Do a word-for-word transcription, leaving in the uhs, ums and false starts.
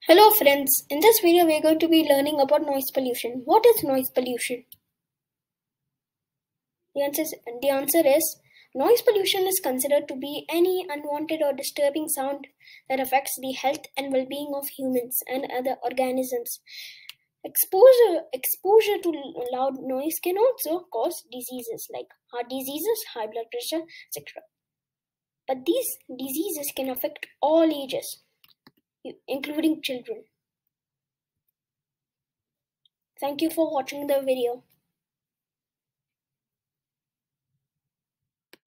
Hello friends, in this video we are going to be learning about noise pollution. What is noise pollution? The answer is, the answer is noise pollution is considered to be any unwanted or disturbing sound that affects the health and well-being of humans and other organisms. Exposure, exposure to loud noise can also cause diseases like heart diseases, high blood pressure, et cetera. But these diseases can affect all ages, including children. Thank you for watching the video.